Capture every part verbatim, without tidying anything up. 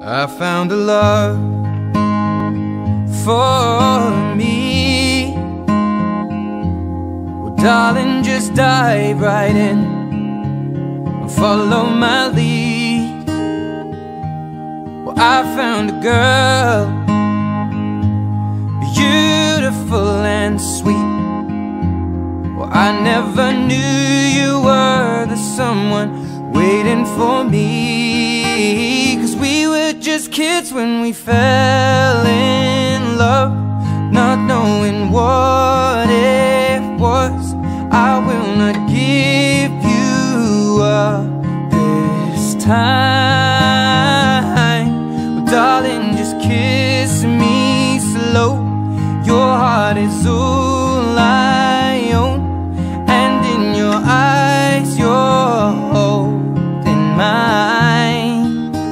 I found a love for me. Well, darling, just dive right in and follow my lead. Well, I found a girl, beautiful and sweet. Well, I never knew you were the someone waiting for me, 'cause we were just kids when we fell in love, not knowing what it was. I will not give you up this time. Well, darling, just kiss me slow. Your heart is all I own, and in your eyes you're holding mine.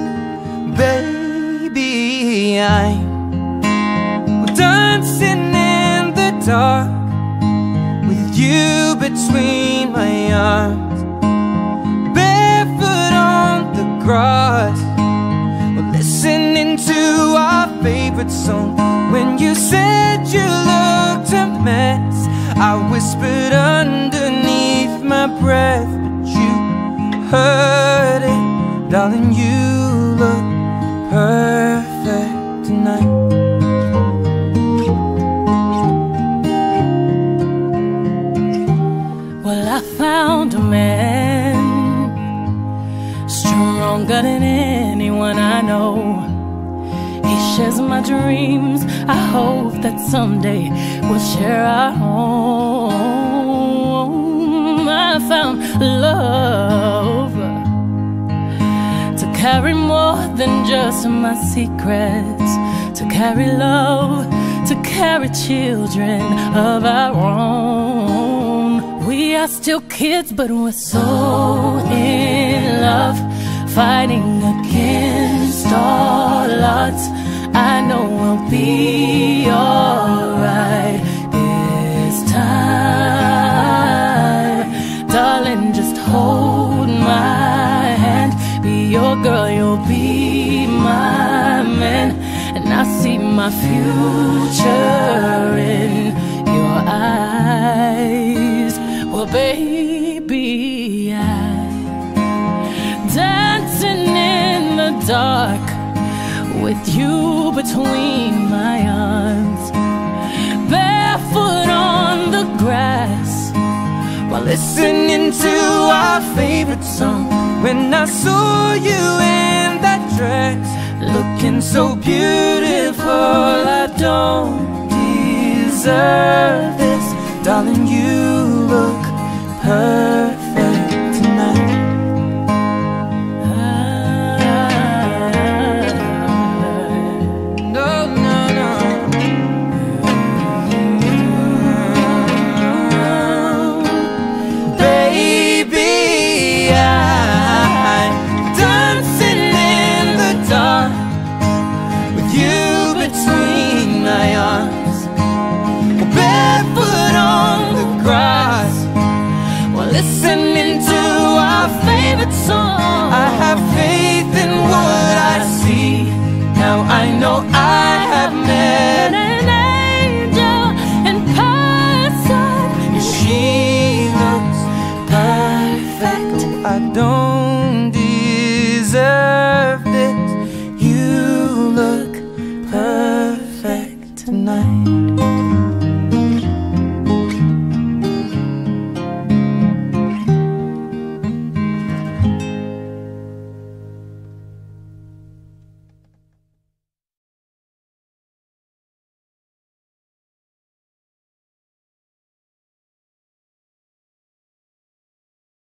Baby, I'm dancing in the dark with you between my arms, barefoot on the grass. We're listening to our favorite song. When you said you looked a mess, I whispered underneath my breath, but you heard it. Darling, you look perfect tonight. Well, I found a man stronger than anyone I know. He shares my dreams. I hope that someday we'll share our home. I found love to carry more than just my secrets, to carry love, to carry children of our own. We are still kids, but we're so in love, fighting against all odds. I know we'll be alright this time. Darling, just hold my hand. Be your girl, you'll be my man. And I see my future in your eyes. Well, baby, I'm dancing in the dark with you between my arms, barefoot on the grass, while listening to our favorite song. When I saw you in that dress, looking so beautiful, I don't deserve this. Darling, you look perfect tonight. Listening to our favorite song, I have faith in what I see. Now I know I have met an angel in person. She looks perfect. I don't deserve this. You look perfect tonight.